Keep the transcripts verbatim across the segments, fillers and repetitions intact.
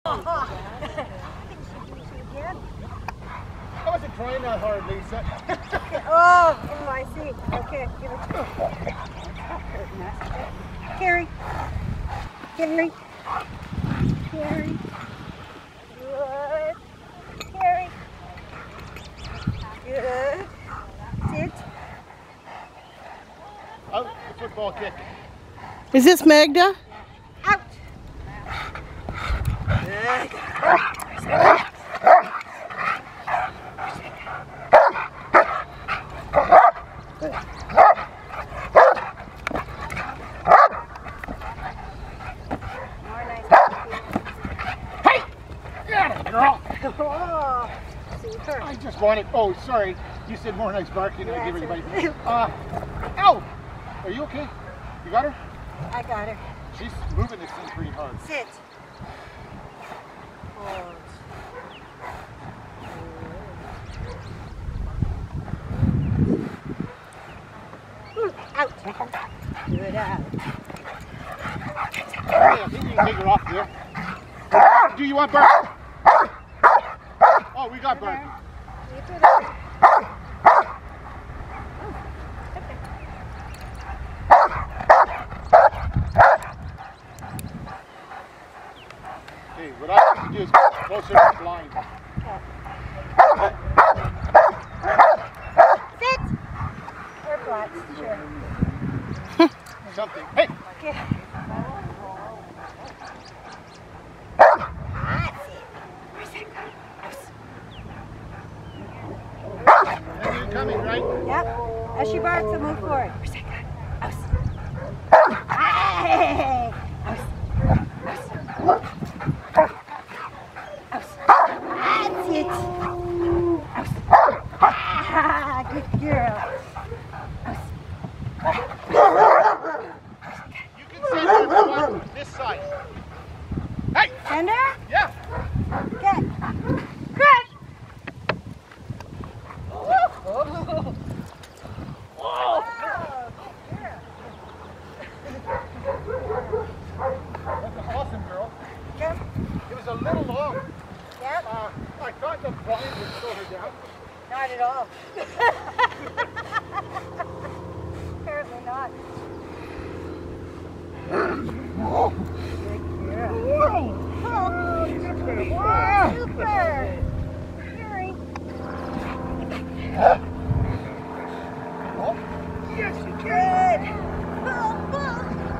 I wasn't trying that hard, Lisa. oh, oh, I see. Okay, give it to me. Carry. Carry. Carry. Good. Carry. Good. Sit. Out the football kick. Is this Magda? Out. Good. Oh, super. I just wanted, oh, sorry. You said more nice barking. Yeah, I give her the bite. it. Uh, ow! Are you okay? You got her? I got her. She's moving this thing pretty hard. Sit. Hold. Ooh, out. Good out. Hey, I think you can take her off there. Do you want Bert? Oh, we got Bert. You put her. Hey, what I have to do is get closer to the blind. Sit. Or flat, sure. Something. Hey! Okay. And you're coming, right? Yep. As she barks, I'll move forward. Hey! That's it. Ah, good girl. You can send her if you want this side. Hey! Send her? Yeah! Okay. Crash! Oh, Oh! good girl. That's an awesome girl. Yep. It was a little long. Yep. Uh, I thought the blind would slow her down. Not at all. Apparently not. Good girl. Oh, super. Super. Gary. Oh, yes, you Good. Oh, oh.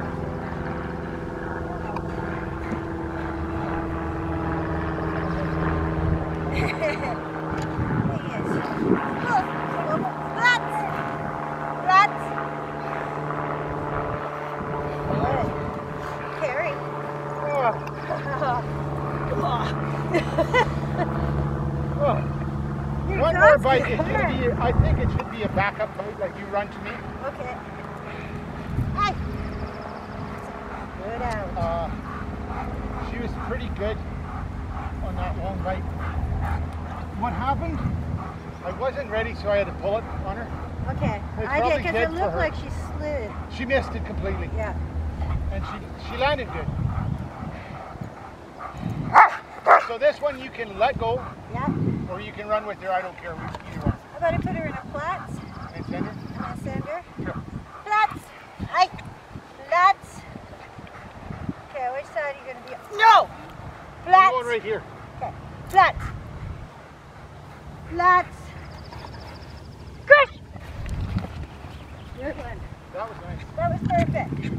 One more bite. It should be, I think it should be a backup bite, like you run to me. Okay. Hey. Good out. Uh, she was pretty good on that long bite. What happened? I wasn't ready, so I had to pull it on her. Okay. It's I did, probably because good it for looked her. like she slid. She missed it completely. Yeah. And she she landed good. So this one you can let go, Yeah. or you can run with her. I don't care which either one. How about I put her in a flats? And send her. And then send her? Sure. Flats. Hi. Flats. Okay, which side are you going to be on? No! Flats. Going right here. Okay. Flats. Flats. Crush! Good one. That was nice. That was perfect.